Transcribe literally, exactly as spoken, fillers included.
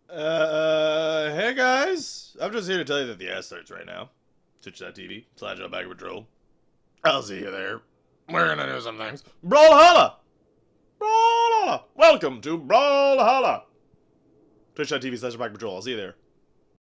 Uh, hey guys. I'm just here to tell you that the ad starts right now. Twitch dot T V slash Bag Patrol. I'll see you there. We're gonna do some things. Brawlhalla! Brawlhalla! Welcome to Brawlhalla! Twitch dot T V slash Bag Patrol. I'll see you there.